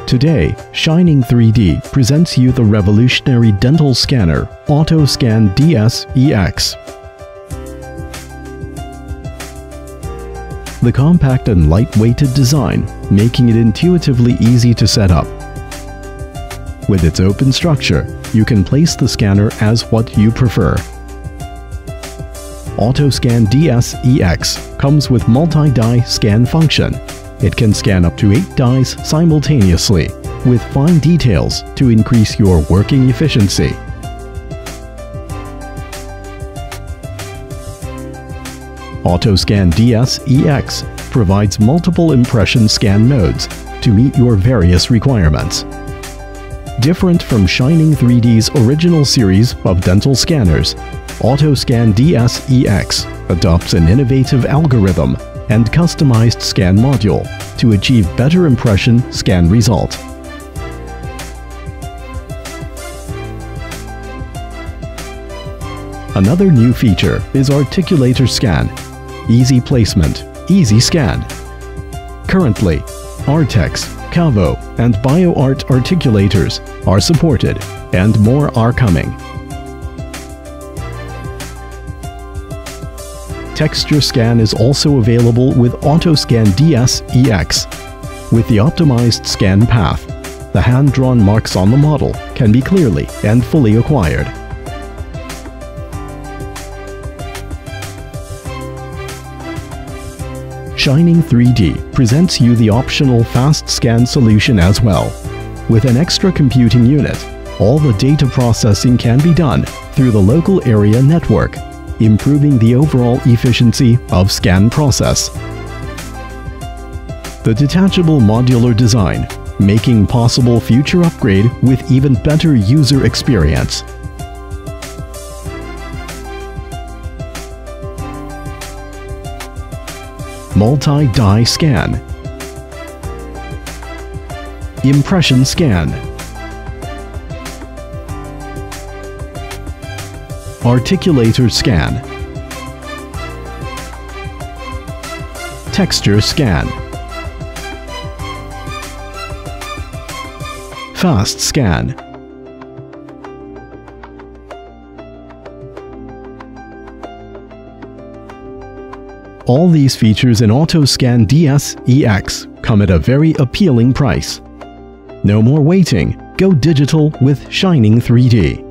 Today, Shining 3D presents you the revolutionary dental scanner AutoScan DS EX. The compact and light-weighted design, making it intuitively easy to set up. With its open structure, you can place the scanner as what you prefer. AutoScan DS EX comes with multi-die scan function. It can scan up to 8 dies simultaneously, with fine details to increase your working efficiency. AutoScan DS EX provides multiple impression scan modes to meet your various requirements. Different from Shining 3D's original series of dental scanners, AutoScan DS EX adopts an innovative algorithm and customized scan module to achieve better impression scan result. Another new feature is Articulator Scan. Easy placement, easy scan. Currently, Artex, Cavo, and BioArt articulators are supported, and more are coming. Texture Scan is also available with AutoScan DS EX. With the optimized scan path, the hand-drawn marks on the model can be clearly and fully acquired. Shining 3D presents you the optional Fast Scan solution as well. With an extra computing unit, all the data processing can be done through the local area network, improving the overall efficiency of scan process. The detachable modular design, making possible future upgrade with even better user experience. Multi-die scan. Impression scan. Articulator scan. Texture scan. Fast scan. All these features in AutoScan DS EX come at a very appealing price. No more waiting. Go digital with Shining 3D.